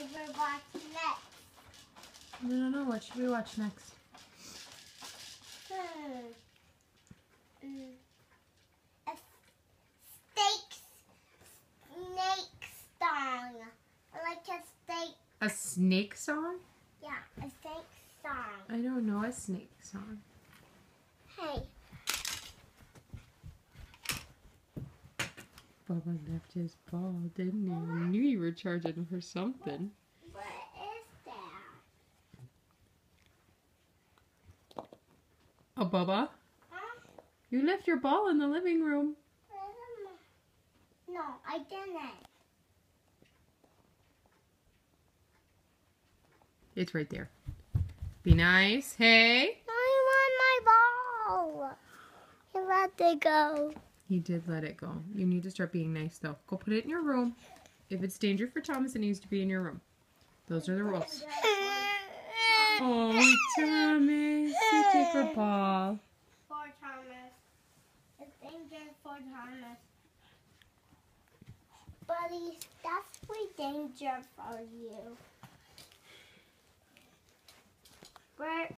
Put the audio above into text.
we watch next? I don't know. What should we watch next? A snake song. I like a steak. A snake song? Yeah, a snake song. I don't know a snake song. Hey. Bubba left his ball, didn't he? I knew you were charging for something. What is that? Oh, Bubba, Huh? you left your ball in the living room. No, I didn't. It's right there. Be nice. Hey? I want my ball. You let it go. He did let it go. You need to start being nice, though. Go put it in your room. If it's danger for Thomas, it needs to be in your room. Those are the rules. Oh, Thomas. You take her ball. For Thomas. It's dangerous for Thomas. Buddy, that's way danger for you. Where